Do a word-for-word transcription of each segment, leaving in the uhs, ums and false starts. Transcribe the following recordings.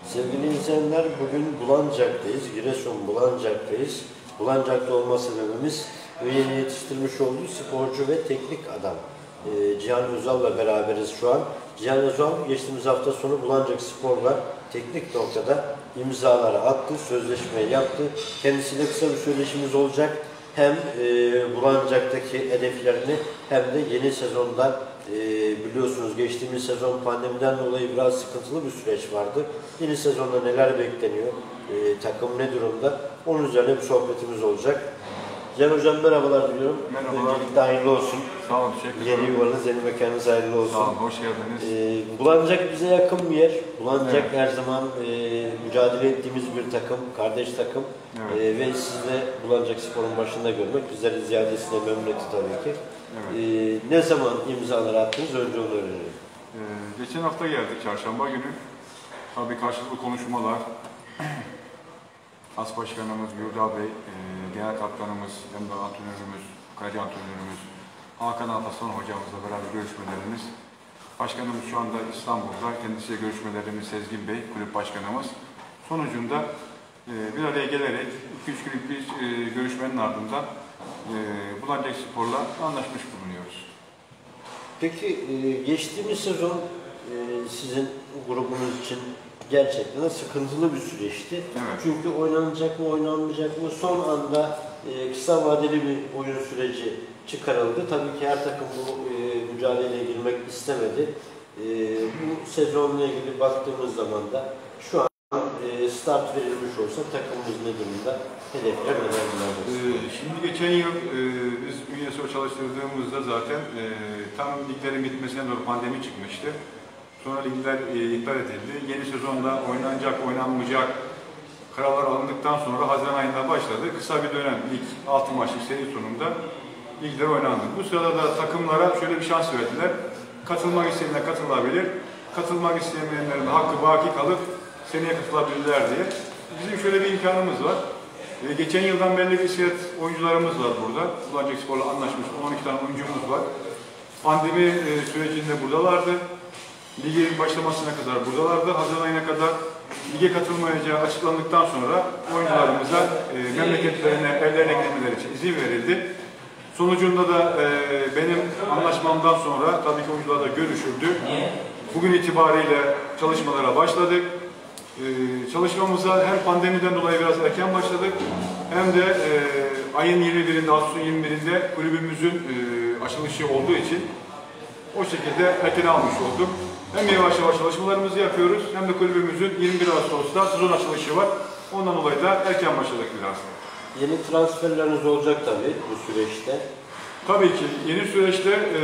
Sevgili izleyenler, bugün Bulancak'tayız. Giresun Bulancak'tayız. Bulancak'ta olma sebebimiz üyeni yetiştirmiş olduğu sporcu ve teknik adam. Ee, Cihan Özal'la beraberiz şu an. Cihan Özal geçtiğimiz hafta sonu Bulancak Spor'la teknik noktada imzaları attı, sözleşmeyi yaptı. Kendisiyle kısa bir söyleşimiz olacak. Hem e, Bulancak'taki hedeflerini hem de yeni sezonda e, biliyorsunuz geçtiğimiz sezon pandemiden dolayı biraz sıkıntılı bir süreç vardı. Yeni sezonda neler bekleniyor, e, takım ne durumda, onun üzerine bir sohbetimiz olacak. Cihan Hocam merhabalar diliyorum. Merhabalar. Öncelikle hayırlı olsun. Sağ olun, teşekkür ederim. Yeni yuvanız, yeni mekanınız hayırlı olsun. Sağ olun, hoş geldiniz. Ee, Bulancak bize yakın bir yer. Bulancak Evet. her zaman e, mücadele ettiğimiz bir takım, kardeş takım. Evet. E, ve sizi de Bulancak Spor'un başında görmek bizleri ziyadesine memnun etti tabii ki. Evet. E, ne zaman imzalar attınız? Önce onu öğrenelim. Ee, geçen hafta geldik, çarşamba günü. Tabii karşılıklı konuşmalar. As Başkanımız Yurdal Bey, e, Genel Kaptanımız, hem de antrenörümüz, kaleci antrenörümüz Hakan Alparslan hocamızla beraber görüşmelerimiz. Başkanımız şu anda İstanbul'da, kendisiyle görüşmelerimiz Sezgin Bey, kulüp başkanımız. Sonucunda e, bir araya gelerek iki üç günlük bir e, görüşmenin ardından e, Bulancak Spor'la anlaşmış bulunuyoruz. Peki e, geçtiğimiz sezon e, sizin grubunuz için gerçekten sıkıntılı bir süreçti. Evet. Çünkü oynanacak mı, oynanmayacak mı son anda e, kısa vadeli bir oyun süreci çıkarıldı. Tabii ki her takım bu e, mücadeleye girmek istemedi. E, bu sezonla ilgili baktığımız zaman da şu an e, start verilmiş olsa takımımız ne durumda? Hedefler neler Ee, neler? şimdi geçen yıl e, biz Ünyespor çalıştırdığımızda zaten e, tam liglerin bitmesine doğru pandemi çıkmıştı. Sonra ligler e, iptal edildi. Yeni sezonda oynanacak, oynanmayacak kararlar alındıktan sonra Haziran ayında başladı. Kısa bir dönem, lig altı maçlık seri sonunda ligler oynandı. Bu sırada da takımlara şöyle bir şans verdiler. Katılmak isteyenler katılabilir, katılmak istemeyenlerin de hakkı baki kalıp seneye katılabilirler diye. Bizim şöyle bir imkanımız var. E, geçen yıldan beri bisiklet oyuncularımız var burada. Bulancak Spor'la anlaşmış on iki tane oyuncumuz var. Pandemi e, sürecinde buradalardı. Ligin başlamasına kadar buradalardı. Haziran ayına kadar lige katılmayacağı açıklandıktan sonra oyuncularımıza e, memleketlerine, ellerine gitmeleri için izin verildi. Sonucunda da e, benim anlaşmamdan sonra tabii ki oyuncularla görüşüldü. Bugün itibariyle çalışmalara başladık. E, çalışmamıza hem pandemiden dolayı biraz erken başladık, hem de e, ayın yirmi birinde, Ağustos'un yirmi birinde kulübümüzün e, açılışı olduğu için o şekilde erken almış olduk. Hem yavaş yavaş çalışmalarımızı yapıyoruz, hem de kulübümüzün yirmi bir Ağustos'ta sezon açılışı var. Ondan dolayı da erken başladık biraz. Yeni transferleriniz olacak tabii bu süreçte. Tabii ki yeni süreçte e,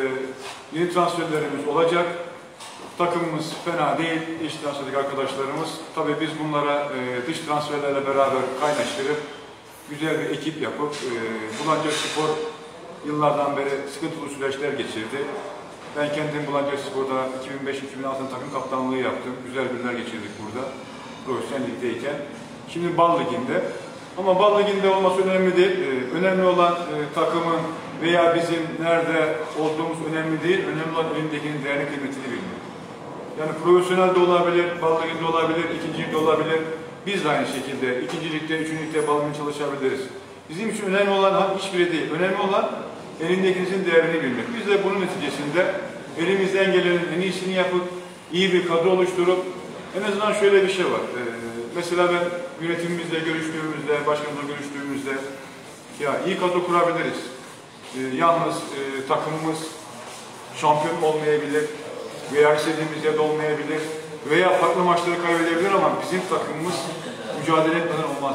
yeni transferlerimiz olacak. Takımımız fena değil, iç transferdeki arkadaşlarımız. Tabii biz bunlara e, dış transferlerle beraber kaynaştırıp güzel bir ekip yapıp e, Bulancak Spor yıllardan beri sıkıntılı süreçler geçirdi. Ben kendim Bulancak Spor'da iki bin beş iki bin altı takım kaptanlığı yaptım. Güzel günler geçirdik burada, profesyonel ligdeyken. Şimdi Bal Ligi'nde. Ama Bal Ligi'nde olması önemli değil. Ee, önemli olan e, takımın veya bizim nerede olduğumuz önemli değil. Önemli olan elindekinin değerini, kıymetini bilmek. Yani profesyonel de olabilir, Bal Ligi'nde olabilir, ikinci ligde olabilir. Biz de aynı şekilde ikinci ligde, üçüncü ligde Bal Ligi'nde çalışabiliriz. Bizim için önemli olan hiçbiri değil. Önemli olan elindekinizin değerini bilmek. Biz de bunun neticesinde elimizden gelenin en iyisini yapıp iyi bir kadro oluşturup en azından şöyle bir şey var. Ee, mesela ben yönetimimizle görüştüğümüzde, başkanımızla görüştüğümüzde ya iyi kadro kurabiliriz. Ee, yalnız e, takımımız şampiyon olmayabilir veya istediğimiz yerde olmayabilir veya farklı maçları kaybedebilir ama bizim takımımız mücadele etmeden olmaz.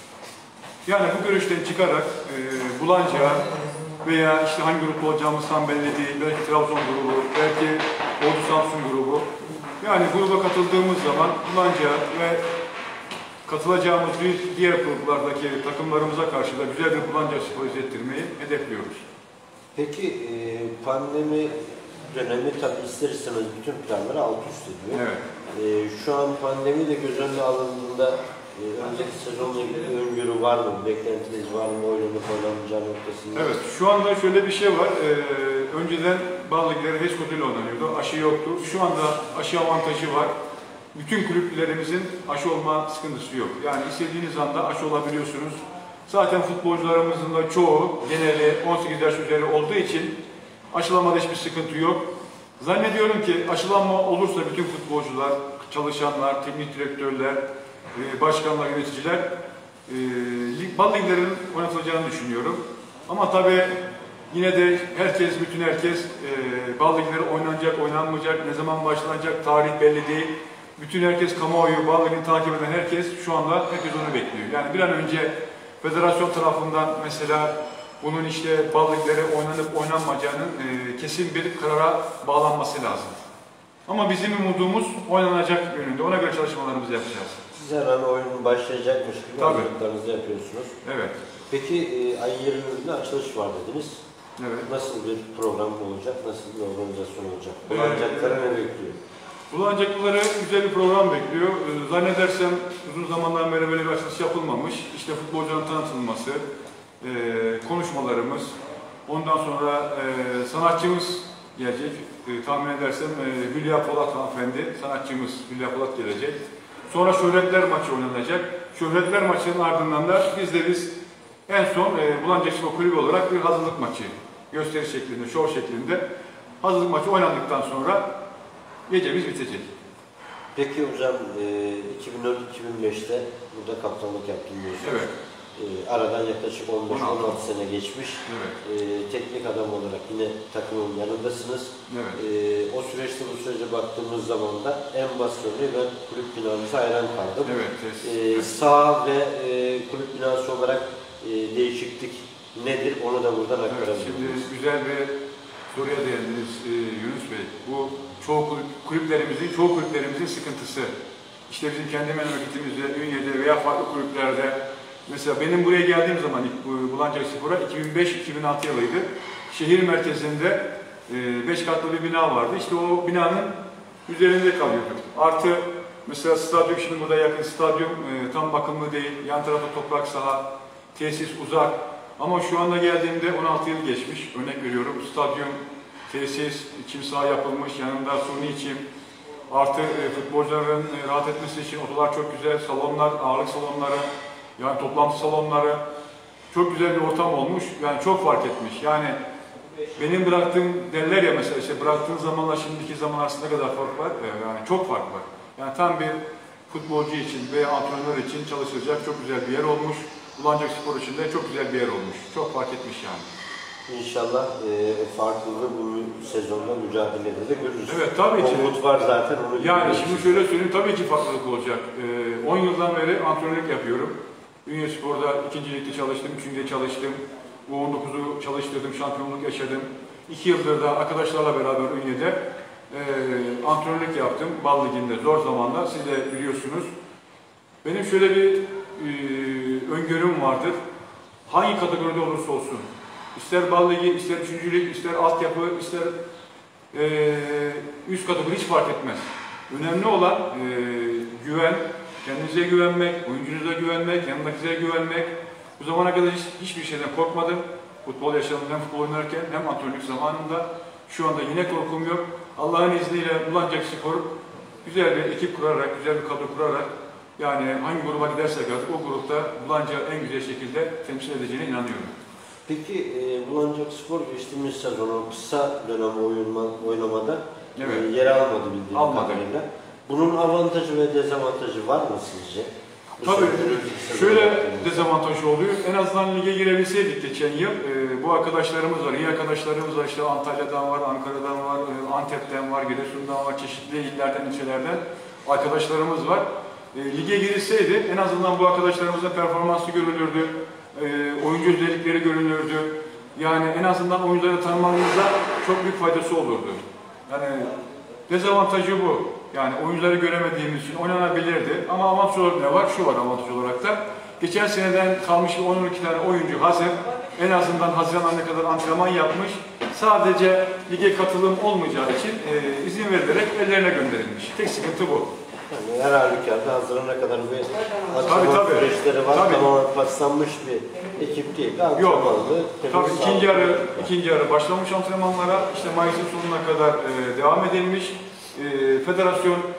Yani bu görüşten çıkarak e, Bulancak'a veya işte hangi grupta olacağımız tam belli değil, belki Trabzon grubu, belki Ordu Samsun grubu. Yani gruba katıldığımız zaman Bulancak ve katılacağımız bir diğer gruplardaki takımlarımıza karşı da güzel bir Bulancak Spor izlettirmeyi hedefliyoruz. Peki e, pandemi dönemi tabii ister istemez bütün planları alt üst ediyor. Evet. E, şu an pandemi de göz önüne alındığında e, önceki sezonla ilgili öngörü var mı? Beklentiniz var mı? Oynanıp oynanmayacağı noktasında? Evet. Şu anda şöyle bir şey var. Ee, önceden Bal Ligleri HES koduyla oynanıyordu. Aşı yoktu. Şu anda aşı avantajı var. bütün kulüplerimizin aşı olma sıkıntısı yok. Yani istediğiniz anda aşı olabiliyorsunuz. Zaten futbolcularımızın da çoğu geneli on sekiz yaş üzeri olduğu için aşılamada hiçbir sıkıntı yok. Zannediyorum ki aşılanma olursa bütün futbolcular, çalışanlar, teknik direktörler, başkanlar, yöneticiler bal liglerinin oynatılacağını düşünüyorum. Ama tabii yine de herkes, bütün herkes bal ligleri oynanacak, oynanmayacak, ne zaman başlanacak tarih belli değil. Bütün herkes, kamuoyu, bal ligini takip eden herkes şu anda herkes onu bekliyor. Yani bir an önce federasyon tarafından mesela bunun işte bal ligleri oynanıp oynanmayacağının e, kesin bir karara bağlanması lazım. Ama bizim umudumuz oynanacak yönünde. Ona göre çalışmalarımızı yapacağız. Siz hemen oyun başlayacakmış gibi hazırlıklarınızı yapıyorsunuz. Evet. Peki e, ayın yirmi açılış var dediniz. Evet. Nasıl bir program olacak, nasıl bir organizasyon olacak? Kullanacaklara ne bekliyor? Kullanacakları güzel bir program bekliyor. Ee, zannedersem uzun zamandan beri böyle bir açılış yapılmamış. İşte futbolcuların tanıtılması, e, konuşmalarımız, ondan sonra e, sanatçımız gelecek. E, tahmin edersem e, Hülya Polat hanımefendi, sanatçımız Hülya Polat gelecek. Sonra Şöhretler maçı oynanacak. Şöhretler maçının ardından da biz de biz en son e, Bulancakspor Kulübü olarak bir hazırlık maçı, gösteri şeklinde, şov şeklinde hazırlık maçı oynandıktan sonra gecemiz bitecek. Peki hocam, e, iki bin dört iki bin beşte burada kaptanlık yaptım diyorsunuz. Evet. E, aradan yaklaşık on beş on altı sene geçmiş. Evet. E, teknik adam olarak yine takımın yanındasınız. Evet. E, o süreçte bu sürece baktığımız zaman da en basit örneği ben kulüp binamıza hayran kaldım. Evet. E, sağ ve e, kulüp binası olarak e, değişiklik nedir? Onu da buradan aktarabiliriz. Evet, şimdi güzel bir soruya değindiniz e, Yunus Bey. Bu çoğu kulüp, kulüplerimizin, çoğu kulüplerimizin sıkıntısı. İşte bizim kendi memleketimizde, Ünye'de veya farklı kulüplerde. Mesela benim buraya geldiğim zaman ilk Bulancakspor'a iki bin beş iki bin altı yılıydı. Şehir merkezinde e, beş katlı bir bina vardı. İşte o binanın üzerinde kalıyorduk. Artı mesela stadyum, şimdi burada yakın stadyum e, tam bakımlı değil. Yan tarafta toprak saha, tesis uzak. Ama şu anda geldiğimde on altı yıl geçmiş. Örnek veriyorum, stadyum, tesis, çim saha yapılmış, yanında suni çim. Artı e, futbolcuların e, rahat etmesi için odalar çok güzel, salonlar, ağırlık salonları, yani toplantı salonları. Çok güzel bir ortam olmuş, yani çok fark etmiş. Yani benim bıraktığım derler ya mesela, işte bıraktığın zamanla şimdiki zaman arasında ne kadar fark var? E, yani çok fark var. Yani tam bir futbolcu için veya antrenör için çalışılacak çok güzel bir yer olmuş. Bulancakspor için de çok güzel bir yer olmuş. Çok fark etmiş yani. İnşallah e, farklılığı bu sezonda mücadelede de görürüz. Evet, tabii ki. Umut var zaten. Onu yani şimdi şöyle söyleyeyim, tabii ki farklılık olacak. Ee, on yıldan beri antrenörlük yapıyorum. Ünyespor'da ikinci ligde çalıştım, üçüncü ligde çalıştım. U on dokuzu çalıştırdım, şampiyonluk yaşadım. İki yıldır da arkadaşlarla beraber Ünye'de e, antrenörlük yaptım. Bal Ligi'nde zor zamanda, siz de biliyorsunuz. Benim şöyle bir e, öngörüm vardır. Hangi kategoride olursa olsun, ister Bal Ligi, ister üçüncü lig, ister altyapı, ister e, üst kategori, hiç fark etmez. Önemli olan e, güven, kendinize güvenmek, oyuncunuza güvenmek, yanındakize güvenmek. Bu zamana kadar hiç, hiçbir şeyden korkmadım. Futbol yaşamında hem futbol oynarken hem antrenörlük zamanında. Şu anda yine korkum yok. Allah'ın izniyle Bulancakspor güzel bir ekip kurarak, güzel bir kadro kurarak, yani hangi gruba gidersek artık o grupta Bulancak'ı en güzel şekilde temsil edeceğine inanıyorum. Peki e, Bulancakspor geçtiğimiz sezonu kısa dönem oyunma, oynamada Evet. e, yer almadı bildiğim Almadı. kadarıyla. Bunun avantajı ve dezavantajı var mı sizce? Bu Tabii sezon- şöyle sezon- dezavantajı oluyor. En azından lige girebilseydik geçen yıl. E, bu arkadaşlarımız var, iyi arkadaşlarımız var. İşte Antalya'dan var, Ankara'dan var, e, Antep'ten var, Giresun'dan var, çeşitli illerden, ilçelerden arkadaşlarımız var. E, lige girilseydi en azından bu arkadaşlarımızın performansı görülürdü. E, oyuncu özellikleri görülürdü. Yani en azından oyuncuları tanımamıza çok büyük faydası olurdu. Yani dezavantajı bu. Yani oyuncuları göremediğimiz için oynanabilirdi. Ama avantaj olarak ne var? Şu var avantaj olarak da. Geçen seneden kalmış on on iki tane oyuncu hazır. En azından Haziran ayına kadar antrenman yapmış. Sadece lige katılım olmayacağı için e, izin verilerek ellerine gönderilmiş. Tek sıkıntı bu. Yani her halükarda Haziran'a kadar bir Tabii, antrenman tabii. süreçleri var. Tabii. Tamamen paslanmış bir ekip değil. Yok. Antrenmanlı, Tabii temiz, ikinci sağlıklı. yarı, ikinci yarı başlamış antrenmanlara. İşte Mayıs'ın sonuna kadar e, devam edilmiş. E, federasyon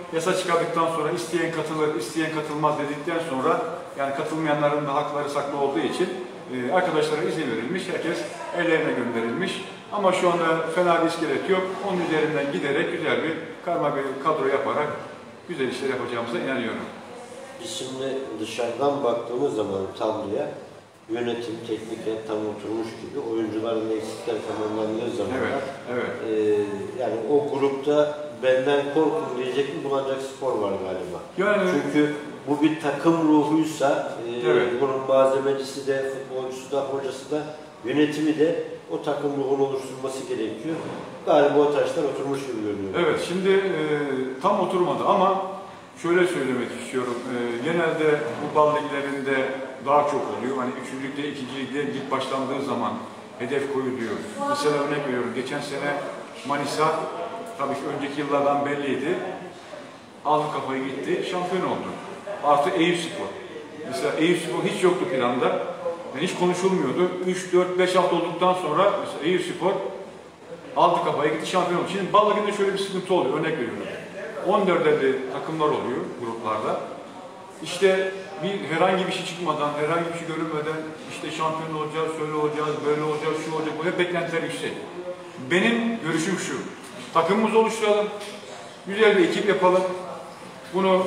yasa çıkardıktan sonra isteyen katılır, isteyen katılmaz dedikten sonra yani katılmayanların da hakları saklı olduğu için e, arkadaşlara izin verilmiş, herkes ellerine gönderilmiş. Ama şu anda fena bir iskelet yok. Onun üzerinden giderek güzel bir karma bir kadro yaparak güzel işler yapacağımıza inanıyorum. Biz şimdi dışarıdan baktığımız zaman tabloya yönetim, teknik hep tam oturmuş gibi oyuncuların eksikler tamamlandığı zaman Evet, evet. E, yani o grupta benden korkun diyecek bir Bulancak Spor var galiba. Yani, Çünkü bu bir takım ruhuysa e, evet. bunun malzemecisi de, futbolcusu da, hocası da, yönetimi de o takım ruhunu oluşturması gerekiyor. Galiba o taşlar oturmuş gibi görünüyor. Evet, şimdi e, tam oturmadı ama şöyle söylemek istiyorum. E, genelde bu bal liglerinde daha çok oluyor. Hani üçüncü ligde, ikinci ligde lig başlandığı zaman hedef koyuluyor. Mesela örnek veriyorum. Geçen sene Manisa, tabii ki önceki yıllardan belliydi. Aldı kafayı gitti, şampiyon oldu. Artı Eyüpspor. Mesela Eyüpspor hiç yoktu planda. Yani hiç konuşulmuyordu. üç, dört, beş hafta olduktan sonra mesela Eyüpspor aldı kafayı gitti, şampiyon oldu. Şimdi bal liginde şöyle bir sıkıntı oluyor. Örnek veriyorum. on dörderli takımlar oluyor gruplarda. İşte bir herhangi bir şey çıkmadan, herhangi bir şey görünmeden işte şampiyon olacağız, şöyle olacağız, böyle olacağız, şu olacak, bu hep beklentiler yüksek. Benim görüşüm şu, takımımızı oluşturalım, güzel bir ekip yapalım. Bunu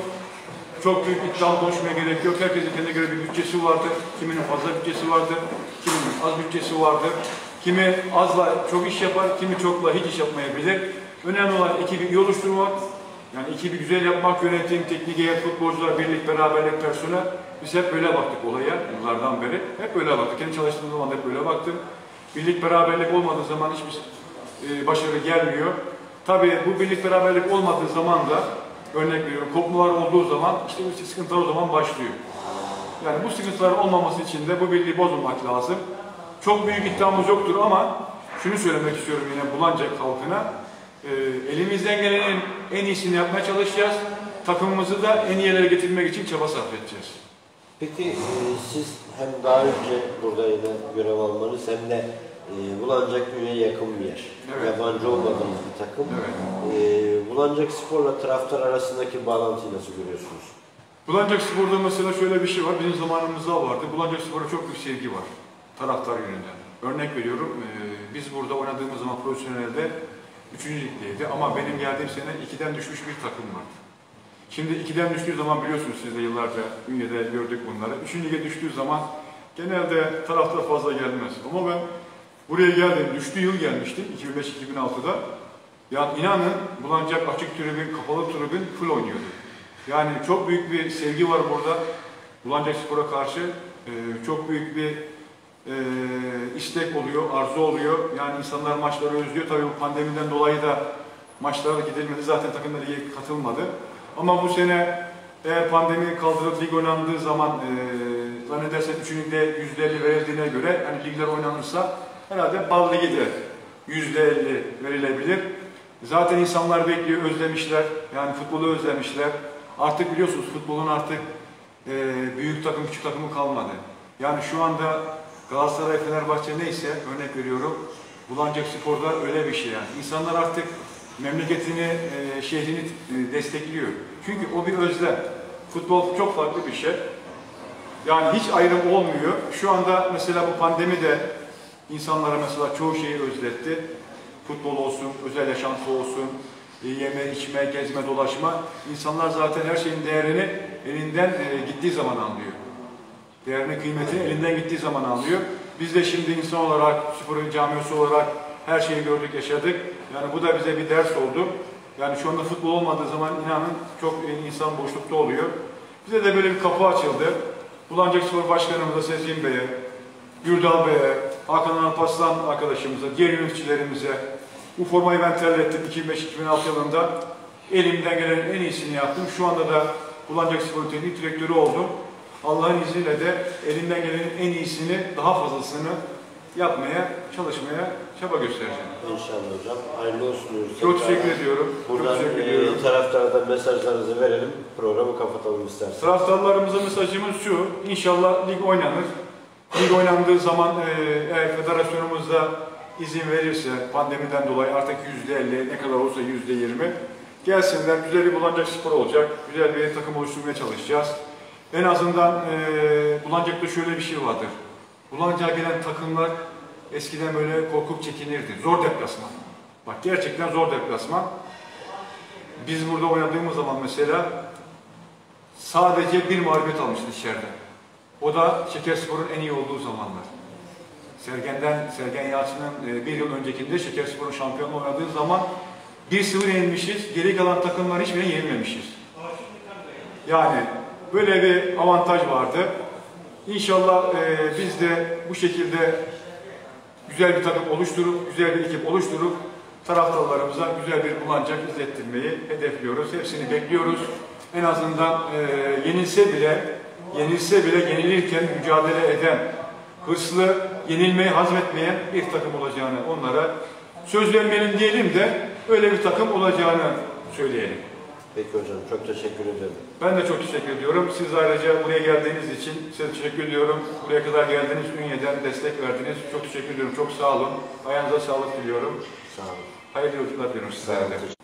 çok büyük iddialı konuşmaya gerek yok. Herkesin kendine göre bir bütçesi vardır. Kiminin fazla bütçesi vardır, kiminin az bütçesi vardır. Kimi azla çok iş yapar, kimi çokla hiç iş yapmayabilir. Önemli olan ekibi iyi oluşturmak. Yani ekibi güzel yapmak, yönetim, teknik heyet, futbolcular, birlik, beraberlik, personel. Biz hep böyle baktık olaya, yıllardan beri. Hep böyle baktık. Kendi çalıştığım zaman hep böyle baktım. Birlik, beraberlik olmadığı zaman hiçbir e, başarı gelmiyor. Tabii bu birlik, beraberlik olmadığı zaman da, örnek veriyorum, kopmalar olduğu zaman, işte bu sıkıntılar o zaman başlıyor. Yani bu sıkıntılar olmaması için de bu birliği bozulmak lazım. Çok büyük iddiamız yoktur ama şunu söylemek istiyorum yine Bulancak halkına. E, elimizden gelenin en iyisini yapmaya çalışacağız. Takımımızı da en iyi yerlere getirmek için çaba sarf edeceğiz. Peki e, siz hem daha önce burada yine görev almanız hem de e, Bulancak Ünye'ye yakın bir yer. Evet. Yabancı olmadığınız bir takım. Evet. E, Bulancak Spor'la taraftar arasındaki bağlantıyı nasıl görüyorsunuz? Bulancak Spor'da mesela şöyle bir şey var. Bizim zamanımızda vardı. Bulancak Spor'a çok büyük sevgi var. Taraftar yönünden. Örnek veriyorum. E, biz burada oynadığımız zaman profesyonelde üçüncü ligdeydi ama benim geldiğim sene ikiden düşmüş bir takım vardı. Şimdi ikiden düştüğü zaman biliyorsunuz siz de yıllarca Ünye'de gördük bunları. Üçüncü lige düştüğü zaman genelde taraftar fazla gelmez. Ama ben buraya geldim, düştüğü yıl gelmiştim iki bin beş iki bin altıda. Yani inanın Bulancak açık tribün, kapalı tribün full oynuyordu. Yani çok büyük bir sevgi var burada. Bulancak Spor'a karşı e, çok büyük bir e, istek oluyor, arzu oluyor. Yani insanlar maçları özlüyor. Tabii bu pandemiden dolayı da maçlara gidilmedi. Zaten takımlar iyi katılmadı. Ama bu sene eğer pandemi kaldırıp lig oynandığı zaman e, zannedersem üçüncü ligde yüzde elli verildiğine göre hani ligler oynanırsa herhalde bal ligi de yüzde elli verilebilir. Zaten insanlar bekliyor, özlemişler. Yani futbolu özlemişler. Artık biliyorsunuz futbolun artık e, büyük takım, küçük takımı kalmadı. Yani şu anda Galatasaray, Fenerbahçe neyse örnek veriyorum. Bulancak Spor'da öyle bir şey yani. İnsanlar artık memleketini, e, şehrini e, destekliyor. Çünkü o bir özlem. Futbol çok farklı bir şey. Yani hiç ayrım olmuyor. Şu anda mesela bu pandemi de insanlara mesela çoğu şeyi özletti. Futbol olsun, özel yaşantı olsun, e, yeme, içme, gezme, dolaşma. İnsanlar zaten her şeyin değerini elinden e, gittiği zaman anlıyor. Değerini, kıymetini elinden gittiği zaman anlıyor. Biz de şimdi insan olarak, sporun camiası olarak her şeyi gördük, yaşadık. Yani bu da bize bir ders oldu. Yani şu anda futbol olmadığı zaman inanın çok insan boşlukta oluyor. Bize de böyle bir kapı açıldı. Bulancak Spor Başkanımıza, Sezgin Bey'e, Gürdal Bey'e, Hakan Alparslan arkadaşımıza, diğer yöneticilerimize bu formayı ben terlettim iki bin beş iki bin altı yılında. Elimden gelenin en iyisini yaptım. Şu anda da Bulancak Spor Teknik Direktörü oldum. Allah'ın izniyle de elimden gelenin en iyisini, daha fazlasını yapmaya, çalışmaya çaba göstereceğim. İnşallah hocam. Hayırlı olsun diyoruz. Çok teşekkür ediyorum. Buradan Çok teşekkür ediyorum. E, taraftardan mesajlarınızı verelim. Programı kapatalım isterseniz. Taraftarlarımıza mesajımız şu. İnşallah lig oynanır. Lig oynandığı zaman e, eğer federasyonumuz da izin verirse pandemiden dolayı artık yüzde elli ne kadar olursa yüzde yirmi Gelsinler, güzel bir Bulancak Spor olacak, güzel bir takım oluşturmaya çalışacağız. En azından e, Bulancak'ta şöyle bir şey vardır. Bulancak'a gelen takımlar eskiden böyle korkup çekinirdi. Zor deplasman. Bak gerçekten zor deplasman. Biz burada oynadığımız zaman mesela sadece bir mağlubiyet almıştık içeride. O da Şekerspor'un en iyi olduğu zamanlar. Sergen'den, Sergen Yalçın'ın bir yıl öncekinde Şekerspor'un şampiyonluğu oynadığı zaman bir sıfır yenilmişiz, geri kalan takımlar hiçbirine yenilmemişiz. Yani böyle bir avantaj vardı. İnşallah e, biz de bu şekilde güzel bir takım oluşturup, güzel bir ekip oluşturup taraftarlarımıza güzel bir Bulancak izlettirmeyi hedefliyoruz. Hepsini bekliyoruz. En azından e, yenilse bile, yenilse bile yenilirken mücadele eden, hırslı, yenilmeyi hazmetmeyen bir takım olacağını onlara söz vermeyelim diyelim de öyle bir takım olacağını söyleyelim. Peki hocam, çok teşekkür ederim. Ben de çok teşekkür ediyorum. Siz ayrıca buraya geldiğiniz için size teşekkür ediyorum. Buraya kadar geldiniz, Ünye'den destek verdiniz. Çok teşekkür ediyorum. Çok sağ olun. Ayağınıza sağlık diliyorum. Sağ olun. Hayırlı yolculuklar diliyorum sizlere de.